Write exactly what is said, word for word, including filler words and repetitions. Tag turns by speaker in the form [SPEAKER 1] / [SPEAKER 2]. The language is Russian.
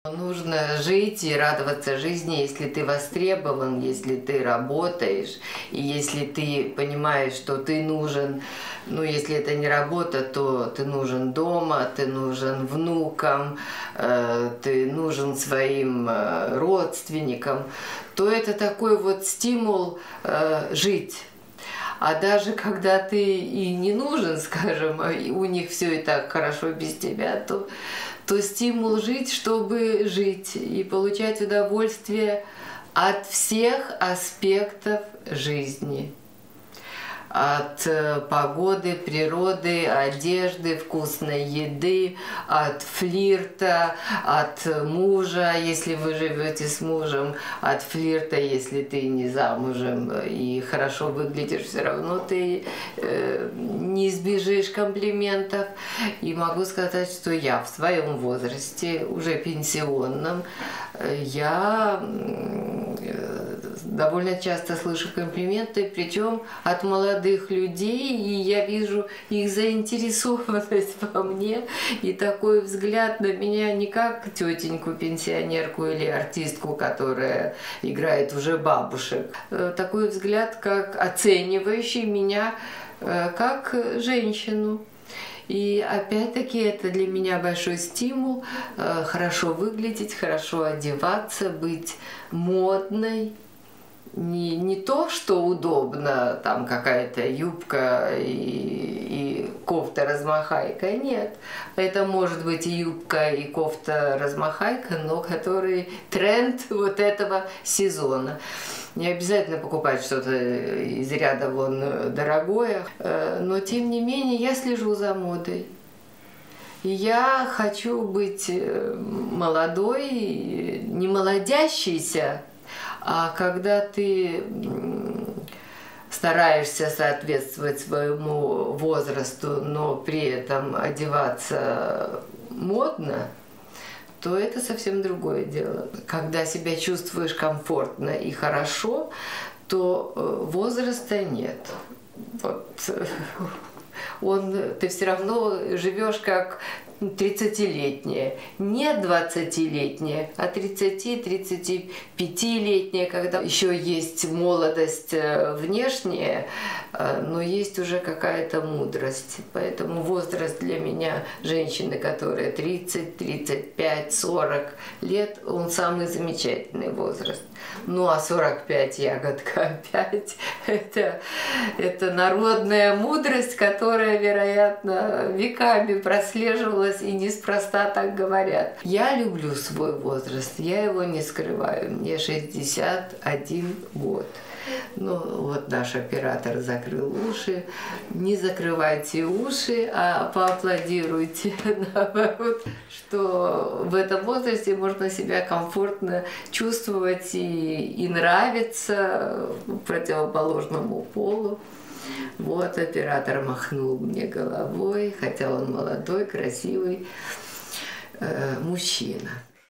[SPEAKER 1] Нужно жить и радоваться жизни, если ты востребован, если ты работаешь, и если ты понимаешь, что ты нужен, ну, если это не работа, то ты нужен дома, ты нужен внукам, э, ты нужен своим э, родственникам, то это такой вот стимул э, жить. А даже когда ты и не нужен, скажем, и у них все и так хорошо без тебя, то, то стимул жить, чтобы жить и получать удовольствие от всех аспектов жизни. От погоды, природы, одежды, вкусной еды, от флирта, от мужа, если вы живете с мужем, от флирта, если ты не замужем и хорошо выглядишь, все равно ты э, не избежишь комплиментов. И могу сказать, что я в своем возрасте, уже пенсионном, я э, довольно часто слышу комплименты, причем от молодых людей, и я вижу их заинтересованность во мне, и такой взгляд на меня не как тетеньку-пенсионерку или артистку, которая играет уже бабушек. Такой взгляд, как оценивающий меня как женщину. И опять-таки это для меня большой стимул хорошо выглядеть, хорошо одеваться, быть модной. Не, не то, что удобно, там какая-то юбка и, и кофта-размахайка, нет. Это может быть и юбка, и кофта-размахайка, но который тренд вот этого сезона. Не обязательно покупать что-то из ряда вон дорогое, но тем не менее я слежу за модой. И я хочу быть молодой, не молодящейся, а когда ты стараешься соответствовать своему возрасту, но при этом одеваться модно, то это совсем другое дело. Когда себя чувствуешь комфортно и хорошо, то возраста нет. Вот. Он, ты все равно живешь как тридцатилетняя, не двадцатилетняя, а тридцати-тридцатипятилетняя, когда еще есть молодость внешняя, но есть уже какая-то мудрость. Поэтому возраст для меня женщины, которая тридцать, тридцать пять, сорок лет, он самый замечательный возраст. Ну а сорок пять, ягодка опять, это, это народная мудрость, которая, вероятно, веками прослеживалась, и неспроста так говорят. Я люблю свой возраст, я его не скрываю. Мне шестьдесят один год. Ну, вот наш оператор закрыл уши. Не закрывайте уши, а поаплодируйте, наоборот, что в этом возрасте можно себя комфортно чувствовать и, и нравиться противоположному полу. Вот оператор махнул мне головой, хотя он молодой, красивый э, мужчина.